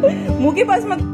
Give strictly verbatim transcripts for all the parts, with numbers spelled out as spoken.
मुंह के पास मत।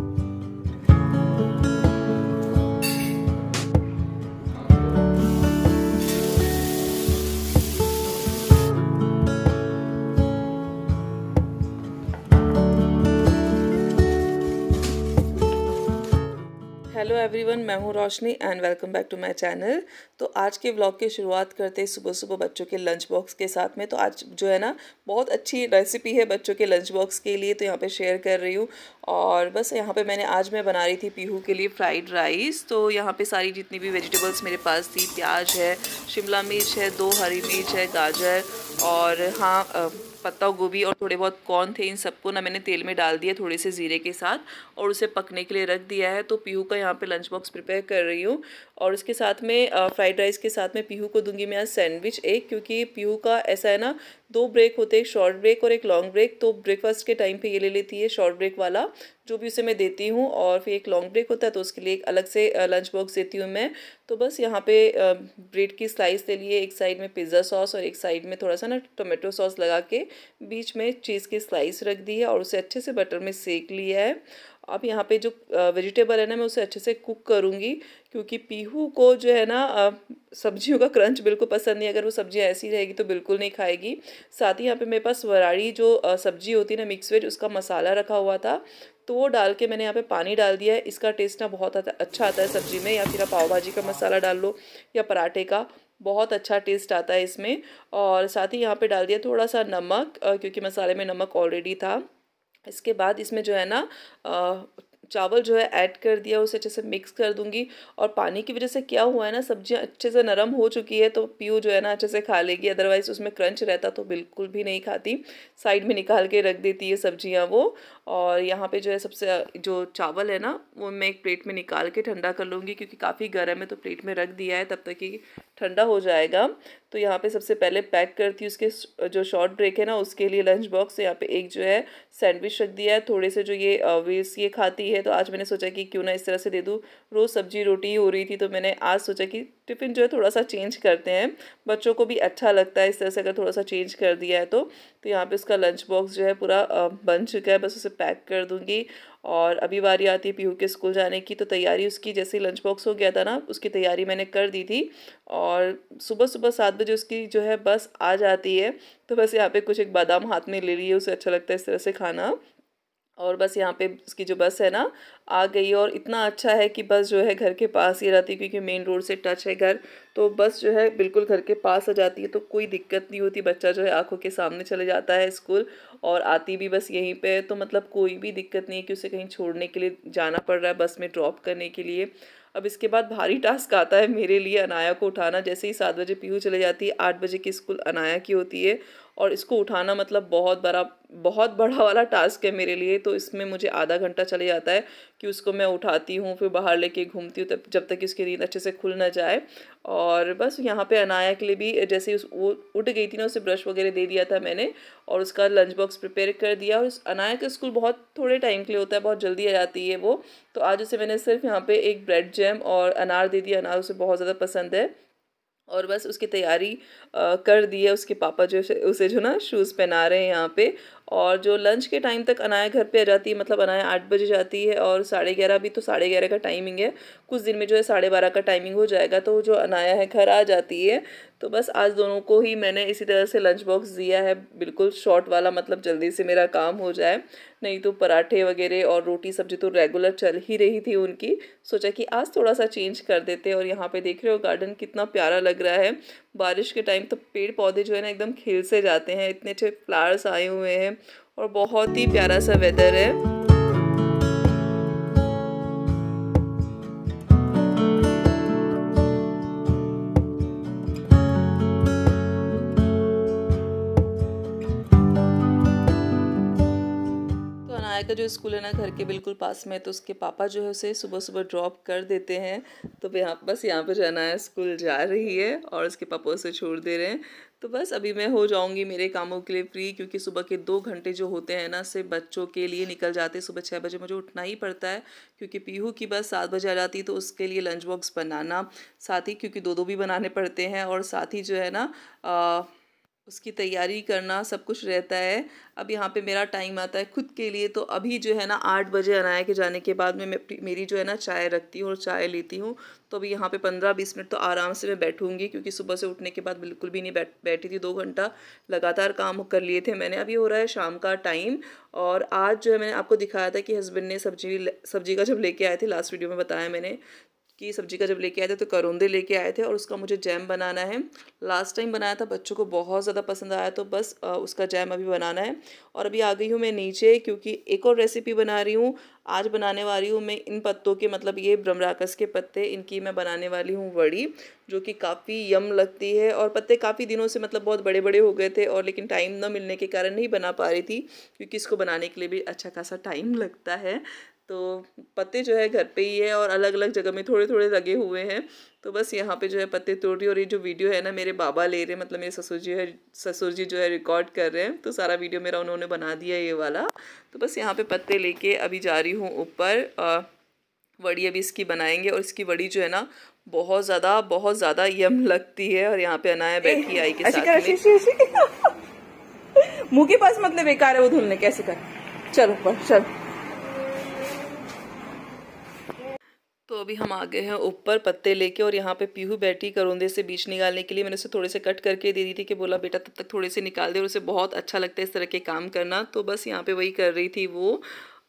हेलो एवरीवन, मैं हूँ Roshni and welcome back to my channel. तो आज के व्लॉग की शुरुआत करते हैं सुबह सुबह बच्चों के लंच बॉक्स के साथ में। तो आज जो है ना बहुत अच्छी रेसिपी है बच्चों के लंच बॉक्स के लिए, तो यहाँ पे शेयर कर रही हूँ। और बस यहाँ पे मैंने आज मैं बना रही थी पीहू के लिए फ्राइड राइस। तो यहाँ पे सारी जितनी भी वेजिटेबल्स मेरे पास थी, प्याज है, शिमला मिर्च है, दो हरी मिर्च है, गाजर और हाँ पत्ता गोभी और थोड़े बहुत कॉर्न थे। इन सबको ना मैंने तेल में डाल दिया थोड़े से ज़ीरे के साथ और उसे पकने के लिए रख दिया है। तो पीहू का यहाँ पे लंच बॉक्स प्रिपेयर कर रही हूँ। और इसके साथ में फ्राइड राइस के साथ में पीहू को दूंगी मैं आज सैंडविच एक, क्योंकि पीहू का ऐसा है ना दो ब्रेक होते हैं, एक शॉर्ट ब्रेक और एक लॉन्ग ब्रेक। तो ब्रेकफास्ट के टाइम पे ये ले लेती है शॉर्ट ब्रेक वाला जो भी उसे मैं देती हूँ, और फिर एक लॉन्ग ब्रेक होता है तो उसके लिए एक अलग से लंच बॉक्स देती हूँ मैं। तो बस यहाँ पे ब्रेड की स्लाइस ले लिए, एक साइड में पिज़्ज़ा सॉस और एक साइड में थोड़ा सा ना टोमेटो सॉस लगा के बीच में चीज़ की स्लाइस रख दी है और उसे अच्छे से बटर में सेक लिया है। अब यहाँ पे जो वेजिटेबल है ना मैं उसे अच्छे से कुक करूँगी, क्योंकि पीहू को जो है ना सब्जियों का क्रंच बिल्कुल पसंद नहीं। अगर वो सब्जियाँ ऐसी रहेगी तो बिल्कुल नहीं खाएगी। साथ ही यहाँ पे मेरे पास वराड़ी जो सब्जी होती है ना मिक्स वेज, उसका मसाला रखा हुआ था, तो वो डाल के मैंने यहाँ पे पानी डाल दिया है। इसका टेस्ट ना बहुत आता अच्छा आता है सब्जी में, या फिर आप पाव भाजी का मसाला डाल लो या पराठे का, बहुत अच्छा टेस्ट आता है इसमें। और साथ ही यहाँ पे डाल दिया थोड़ा सा नमक, क्योंकि मसाले में नमक ऑलरेडी था। इसके बाद इसमें जो है ना चावल जो है ऐड कर दिया, उसे अच्छे से मिक्स कर दूंगी। और पानी की वजह से क्या हुआ है ना, सब्जियां अच्छे से नरम हो चुकी है तो पीहू जो है ना अच्छे से खा लेगी, अदरवाइज़ उसमें क्रंच रहता तो बिल्कुल भी नहीं खाती। साइड में निकाल के रख देती है सब्जियां वो। और यहाँ पे जो है सबसे जो चावल है ना वो मैं एक प्लेट में निकाल के ठंडा कर लूँगी, क्योंकि काफ़ी गर्म है तो प्लेट में रख दिया है तब तक कि ठंडा हो जाएगा। तो यहाँ पे सबसे पहले पैक करती हूँ उसके जो शॉर्ट ब्रेक है ना उसके लिए लंच बॉक्स। यहाँ पे एक जो है सैंडविच रख दिया है, थोड़े से जो ये वेस ये खाती है, तो आज मैंने सोचा कि क्यों ना इस तरह से दे दूँ। रोज़ सब्जी रोटी हो रही थी तो मैंने आज सोचा कि टिफ़िन जो है थोड़ा सा चेंज करते हैं, बच्चों को भी अच्छा लगता है इस तरह से अगर थोड़ा सा चेंज कर दिया है तो। तो यहाँ पे उसका लंच बॉक्स जो है पूरा बन चुका है, बस उसे पैक कर दूँगी। और अभी बारी आती है पीहू के स्कूल जाने की, तो तैयारी उसकी जैसे लंच बॉक्स हो गया था ना उसकी तैयारी मैंने कर दी थी। और सुबह सुबह सात बजे उसकी जो है बस आ जाती है, तो बस यहाँ पे कुछ एक बादाम हाथ में ले रही है, उसे अच्छा लगता है इस तरह से खाना। और बस यहाँ पे उसकी जो बस है ना आ गई, और इतना अच्छा है कि बस जो है घर के पास ही रहती है, क्योंकि मेन रोड से टच है घर, तो बस जो है बिल्कुल घर के पास आ जाती है, तो कोई दिक्कत नहीं होती। बच्चा जो है आंखों के सामने चले जाता है स्कूल और आती भी बस यहीं पे है, तो मतलब कोई भी दिक्कत नहीं है कि उसे कहीं छोड़ने के लिए जाना पड़ रहा है बस में ड्रॉप करने के लिए। अब इसके बाद भारी टास्क आता है मेरे लिए अनाया को उठाना। जैसे ही सात बजे पीहू चले जाती है, आठ बजे की स्कूल अनाया की होती है, और इसको उठाना मतलब बहुत बड़ा बहुत बड़ा वाला टास्क है मेरे लिए। तो इसमें मुझे आधा घंटा चले जाता है कि उसको मैं उठाती हूँ, फिर बाहर लेके घूमती हूँ, तब जब तक इसकी नींद अच्छे से खुल ना जाए। और बस यहाँ पे अनाया के लिए भी जैसे उस वो उठ गई थी ना, उसे ब्रश वगैरह दे दिया था मैंने और उसका लंच बॉक्स प्रिपेयर कर दिया। और उस अनाया का स्कूल बहुत थोड़े टाइम के लिए होता है, बहुत जल्दी आ जाती है वो। तो आज उसे मैंने सिर्फ यहाँ पे एक ब्रेड जैम और अनार दे दिया, अनार उसे बहुत ज़्यादा पसंद है। और बस उसकी तैयारी आ, कर दी है। उसके पापा जो उसे जो ना शूज़ पहना रहे हैं यहाँ पे। और जो लंच के टाइम तक अनाया घर पे आ जाती है, मतलब अनाया आठ बजे जाती है और साढ़े ग्यारह भी तो साढ़े ग्यारह का टाइमिंग है, कुछ दिन में जो है साढ़े बारह का टाइमिंग हो जाएगा, तो जो अनाया है घर आ जाती है। तो बस आज दोनों को ही मैंने इसी तरह से लंच बॉक्स दिया है, बिल्कुल शॉर्ट वाला, मतलब जल्दी से मेरा काम हो जाए। नहीं तो पराठे वगैरह और रोटी सब्जी तो रेगुलर चल ही रही थी उनकी। सोचा कि आज थोड़ा सा चेंज कर देते। और यहाँ पे देख रहे हो गार्डन कितना प्यारा लग रहा है। बारिश के टाइम तो पेड़ पौधे जो है ना एकदम खिल से जाते हैं, इतने अच्छे फ्लावर्स आए हुए हैं और बहुत ही प्यारा सा वेदर है। का जो स्कूल है ना घर के बिल्कुल पास में, तो उसके पापा जो है उसे सुबह सुबह ड्रॉप कर देते हैं। तो यहाँ बस यहाँ पे जो है ना स्कूल जा रही है और उसके पापा उसे छोड़ दे रहे हैं। तो बस अभी मैं हो जाऊंगी मेरे कामों के लिए फ्री, क्योंकि सुबह के दो घंटे जो होते हैं ना सिर्फ बच्चों के लिए निकल जाते हैं। सुबह छः बजे मुझे उठना ही पड़ता है, क्योंकि पीहू की बस सात बजे आ जाती है, तो उसके लिए लंच बॉक्स बनाना, साथ ही क्योंकि दो दो भी बनाने पड़ते हैं, और साथ ही जो है ना आ, उसकी तैयारी करना सब कुछ रहता है। अब यहाँ पे मेरा टाइम आता है खुद के लिए, तो अभी जो है ना आठ बजे अनाया के जाने के बाद में मैं मेरी जो है ना चाय रखती हूँ और चाय लेती हूँ। तो अभी यहाँ पे पंद्रह बीस मिनट तो आराम से मैं बैठूंगी, क्योंकि सुबह से उठने के बाद बिल्कुल भी नहीं बैठ बैठी थी। दो घंटा लगातार काम कर लिए थे मैंने। अभी हो रहा है शाम का टाइम, और आज जो है मैंने आपको दिखाया था कि हस्बैंड ने सब्जी सब्जी का जब लेके आए थे, लास्ट वीडियो में बताया मैंने कि सब्जी का जब लेके आए थे तो करौंदे लेके आए थे, और उसका मुझे जैम बनाना है। लास्ट टाइम बनाया था, बच्चों को बहुत ज़्यादा पसंद आया, तो बस उसका जैम अभी बनाना है। और अभी आ गई हूँ मैं नीचे, क्योंकि एक और रेसिपी बना रही हूँ। आज बनाने वाली हूँ मैं इन पत्तों के, मतलब ये ब्रह्मराकस के पत्ते, इनकी मैं बनाने वाली हूँ वड़ी, जो कि काफ़ी यम लगती है। और पत्ते काफ़ी दिनों से मतलब बहुत बड़े बड़े हो गए थे, और लेकिन टाइम न मिलने के कारण नहीं बना पा रही थी, क्योंकि इसको बनाने के लिए भी अच्छा खासा टाइम लगता है। तो पत्ते जो है घर पे ही है, और अलग अलग जगह में थोड़े थोड़े लगे हुए हैं। तो बस यहाँ पे जो है पत्ते तोड़ रही, और ये जो वीडियो है ना मेरे बाबा ले रहे हैं, मतलब मेरे ससुर जी है ससुर जी जो है रिकॉर्ड कर रहे हैं, तो सारा वीडियो मेरा उन्होंने बना दिया ये वाला। तो बस यहाँ पे पत्ते लेके अभी जा रही हूँ ऊपर। वड़ी अभी इसकी बनाएंगे, और इसकी वड़ी जो है ना बहुत ज़्यादा बहुत ज़्यादा यम लगती है। और यहाँ पे अनाया बैठी आई के साथ में। मुंह के पास मतलब बेकार है वो धुलने, कैसे कर। चलो पर चल। तो अभी हम आ गए हैं ऊपर पत्ते लेके, और यहाँ पे पीहू बैठी करौंदे से बीज निकालने के लिए। मैंने उसे थोड़े से कट करके दे दी थी, कि बोला बेटा तब तक थोड़े से निकाल दे, और उसे बहुत अच्छा लगता है इस तरह के काम करना। तो बस यहाँ पे वही कर रही थी वो।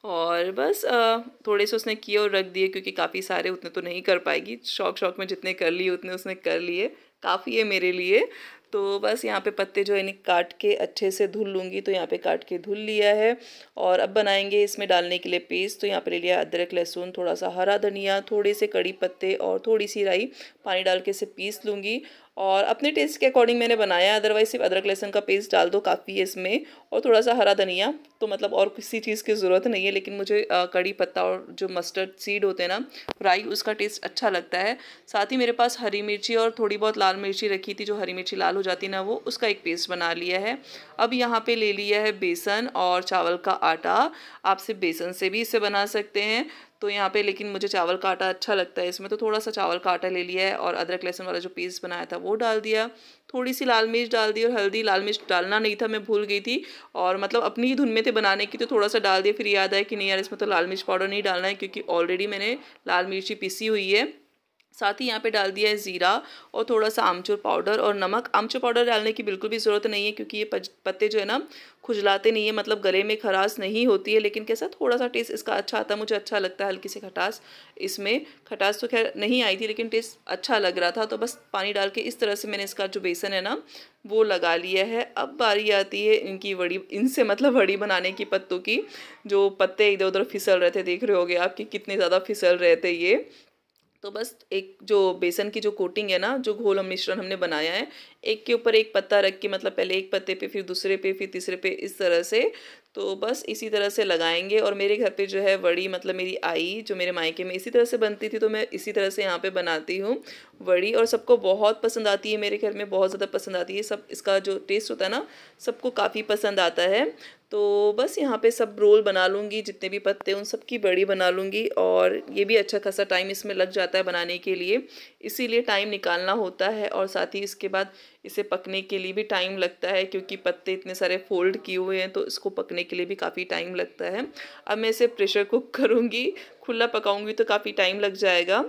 और बस आ, थोड़े से उसने किए और रख दिए, क्योंकि काफ़ी सारे उतने तो नहीं कर पाएगी। शौक शौक में जितने कर लिए उतने उसने कर लिए, काफ़ी है मेरे लिए। तो बस यहाँ पे पत्ते जो है इन्हें काट के अच्छे से धुल लूँगी। तो यहाँ पे काट के धुल लिया है, और अब बनाएंगे इसमें डालने के लिए पेस्ट। तो यहाँ पे ले लिया अदरक लहसुन, थोड़ा सा हरा धनिया, थोड़े से कड़ी पत्ते और थोड़ी सी राई, पानी डाल के इसे पीस लूँगी। और अपने टेस्ट के अकॉर्डिंग मैंने बनाया, अदरवाइज सिर्फ अदरक लहसुन का पेस्ट डाल दो काफ़ी है इसमें, और थोड़ा सा हरा धनिया। तो मतलब और किसी चीज़ की ज़रूरत नहीं है, लेकिन मुझे कड़ी पत्ता और जो मस्टर्ड सीड होते हैं ना, राई, उसका टेस्ट अच्छा लगता है। साथ ही मेरे पास हरी मिर्ची और थोड़ी बहुत लाल मिर्ची रखी थी, जो हरी मिर्ची लाल हो जाती ना, वो उसका एक पेस्ट बना लिया है। अब यहाँ पे ले लिया है बेसन और चावल का आटा। आप सिर्फ बेसन से भी इसे बना सकते हैं। तो यहाँ पे लेकिन मुझे चावल का आटा अच्छा लगता है इसमें, तो थोड़ा सा चावल का आटा ले लिया है, और अदरक लहसुन वाला जो पेस्ट बनाया था वो डाल दिया। थोड़ी सी लाल मिर्च डाल दी, और हल्दी। लाल मिर्च डालना नहीं था, मैं भूल गई थी, और मतलब अपनी ही धुन में थे बनाने की, तो थोड़ा सा डाल दिया। फिर याद आया कि नहीं यार, इसमें तो लाल मिर्च पाउडर नहीं डालना है, क्योंकि ऑलरेडी मैंने लाल मिर्ची पीसी हुई है। साथ ही यहाँ पे डाल दिया है ज़ीरा, और थोड़ा सा आमचूर पाउडर और नमक। आमचूर पाउडर डालने की बिल्कुल भी ज़रूरत नहीं है, क्योंकि ये पत्ते जो है ना खुजलाते नहीं है, मतलब गले में खराश नहीं होती है। लेकिन कैसा थोड़ा सा टेस्ट इसका अच्छा आता है, मुझे अच्छा लगता है। हल्की सी खटास इसमें, खटास तो खैर नहीं आई थी, लेकिन टेस्ट अच्छा लग रहा था। तो बस पानी डाल के इस तरह से मैंने इसका जो बेसन है ना वो लगा लिया है। अब बारी आती है इनकी वड़ी, इनसे मतलब वड़ी बनाने की, पत्तों की। जो पत्ते इधर उधर फिसल रहे थे, देख रहे होगे आप कि कितने ज़्यादा फिसल रहे थे ये। तो बस एक जो बेसन की जो कोटिंग है ना, जो घोल मिश्रण हमने बनाया है, एक के ऊपर एक पत्ता रख के, मतलब पहले एक पत्ते पे, फिर दूसरे पे, फिर तीसरे पे, इस तरह से। तो बस इसी तरह से लगाएंगे। और मेरे घर पे जो है वड़ी, मतलब मेरी आई जो मेरे मायके में इसी तरह से बनती थी, तो मैं इसी तरह से यहाँ पे बनाती हूँ वड़ी, और सबको बहुत पसंद आती है। मेरे घर में बहुत ज़्यादा पसंद आती है, सब इसका जो टेस्ट होता है ना सबको काफ़ी पसंद आता है। तो बस यहाँ पे सब रोल बना लूँगी, जितने भी पत्ते उन सब की बड़ी बना लूँगी। और ये भी अच्छा खासा टाइम इसमें लग जाता है बनाने के लिए, इसीलिए टाइम निकालना होता है। और साथ ही इसके बाद इसे पकने के लिए भी टाइम लगता है, क्योंकि पत्ते इतने सारे फोल्ड किए हुए हैं, तो इसको पकने के लिए भी काफ़ी टाइम लगता है। अब मैं इसे प्रेशर कुक करूँगी, खुला पकाऊँगी तो काफ़ी टाइम लग जाएगा,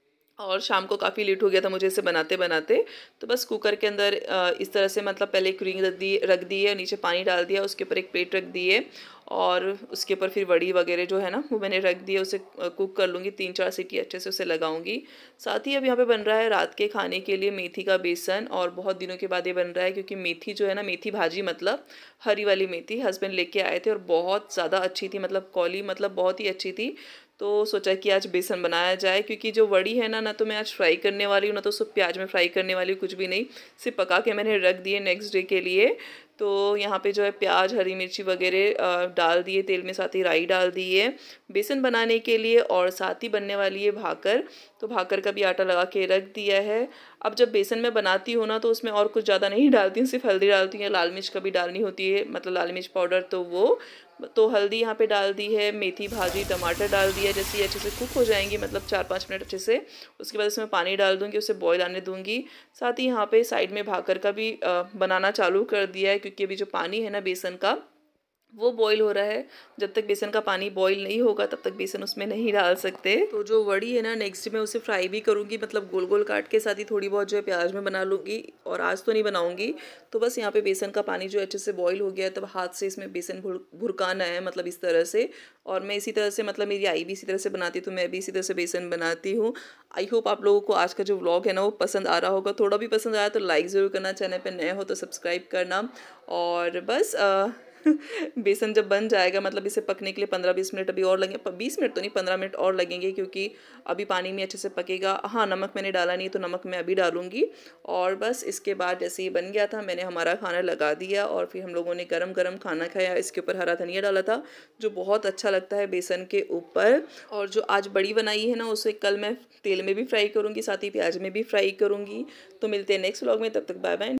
और शाम को काफ़ी लेट हो गया था मुझे इसे बनाते बनाते। तो बस कुकर के अंदर इस तरह से, मतलब पहले एक रिंग रख दी रख दी है, नीचे पानी डाल दिया, उसके ऊपर एक प्लेट रख दी है, और उसके ऊपर फिर वड़ी वगैरह जो है ना वो मैंने रख दी है। उसे कुक कर लूँगी, तीन चार सीटी अच्छे से उसे लगाऊंगी। साथ ही अब यहाँ पे बन रहा है रात के खाने के लिए मेथी का बेसन, और बहुत दिनों के बाद ये बन रहा है, क्योंकि मेथी जो है ना, मेथी भाजी मतलब हरी वाली मेथी हस्बैंड लेके आए थे, और बहुत ज़्यादा अच्छी थी, मतलब कौली, मतलब बहुत ही अच्छी थी। तो सोचा कि आज बेसन बनाया जाए, क्योंकि जो वड़ी है ना ना तो मैं आज फ्राई करने वाली हूँ, ना तो उसको प्याज में फ्राई करने वाली हूँ, कुछ भी नहीं, सिर्फ पका के मैंने रख दिए नेक्स्ट डे के लिए। तो यहाँ पे जो है प्याज, हरी मिर्ची वगैरह डाल दिए तेल में, साथ ही राई डाल दी है बेसन बनाने के लिए, और साथ ही बनने वाली है भाकर। तो भाकर का भी आटा लगा के रख दिया है। अब जब बेसन में बनाती हूँ ना तो उसमें और कुछ ज़्यादा नहीं डालती हूँ, सिर्फ हल्दी डालती हूँ, लाल मिर्च कभी डालनी होती है, मतलब लाल मिर्च पाउडर, तो वो तो हल्दी यहाँ पे डाल दी है, मेथी भाजी, टमाटर डाल दिया। जैसे ये अच्छे से कुक हो जाएंगी, मतलब चार पाँच मिनट अच्छे से, उसके बाद इसमें पानी डाल दूँगी, उसे बॉईल आने दूँगी। साथ ही यहाँ पे साइड में भाकर का भी बनाना चालू कर दिया है, क्योंकि अभी जो पानी है ना बेसन का वो बॉईल हो रहा है। जब तक बेसन का पानी बॉईल नहीं होगा तब तक बेसन उसमें नहीं डाल सकते। तो जो वड़ी है ना नेक्स्ट मैं उसे फ्राई भी करूँगी, मतलब गोल गोल काट के, साथ ही थोड़ी बहुत जो है प्याज में बना लूँगी। और आज तो नहीं बनाऊँगी। तो बस यहाँ पे बेसन का पानी जो अच्छे से बॉईल हो गया है, तब हाथ से इसमें बेसन भुरकाना है, मतलब इस तरह से। और मैं इसी तरह से, मतलब मेरी आई भी इसी तरह से बनाती है, तो मैं भी इसी तरह से बेसन बनाती हूँ। आई होप आप लोगों को आज का जो व्लॉग है ना वो पसंद आ रहा होगा। थोड़ा भी पसंद आया तो लाइक ज़रूर करना, चैनल पर नए हो तो सब्सक्राइब करना। और बस आ, बेसन जब बन जाएगा, मतलब इसे पकने के लिए पंद्रह बीस मिनट अभी और लगेंगे, बीस मिनट तो नहीं पंद्रह मिनट और लगेंगे, क्योंकि अभी पानी में अच्छे से पकेगा। हाँ, नमक मैंने डाला नहीं, तो नमक मैं अभी डालूंगी। और बस इसके बाद जैसे ये बन गया था, मैंने हमारा खाना लगा दिया और फिर हम लोगों ने गरम गरम खाना खाया। इसके ऊपर हरा धनिया डाला था, जो बहुत अच्छा लगता है बेसन के ऊपर। और जो आज बड़ी बनाई है ना, उसे कल मैं तेल में भी फ्राई करूँगी, साथ ही प्याज में भी फ्राई करूँगी। तो मिलते हैं नेक्स्ट व्लॉग में, तब तक बाय बाय।